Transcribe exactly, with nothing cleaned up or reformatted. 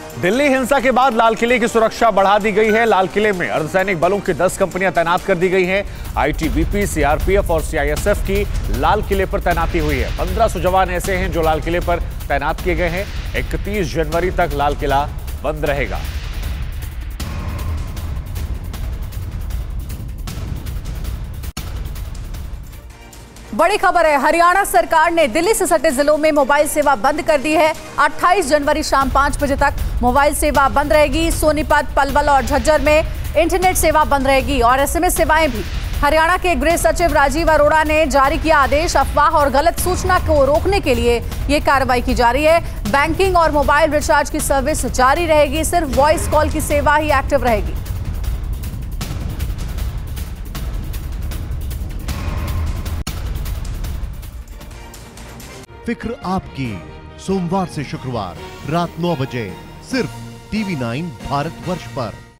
दिल्ली हिंसा के बाद लाल किले की सुरक्षा बढ़ा दी गई है। लाल किले में अर्धसैनिक बलों की दस कंपनियां तैनात कर दी गई हैं। आईटीबीपी, सीआरपीएफ और सीआईएसएफ की लाल किले पर तैनाती हुई है। पंद्रह सौ जवान ऐसे हैं जो लाल किले पर तैनात किए गए हैं। इकतीस जनवरी तक लाल किला बंद रहेगा। बड़ी खबर है, हरियाणा सरकार ने दिल्ली से सटे जिलों में मोबाइल सेवा बंद कर दी है। अट्ठाईस जनवरी शाम पांच बजे तक मोबाइल सेवा बंद रहेगी। सोनीपत, पलवल और झज्जर में इंटरनेट सेवा बंद रहेगी और एसएमएस सेवाएं भी। हरियाणा के गृह सचिव राजीव अरोड़ा ने जारी किया आदेश। अफवाह और गलत सूचना को रोकने के लिए ये कार्रवाई की जा रही है। बैंकिंग और मोबाइल रिचार्ज की सर्विस जारी रहेगी। सिर्फ वॉइस कॉल की सेवा ही एक्टिव रहेगी। फिक्र आपकी, सोमवार से शुक्रवार रात नौ बजे सिर्फ टीवी नाइन भारतवर्ष पर।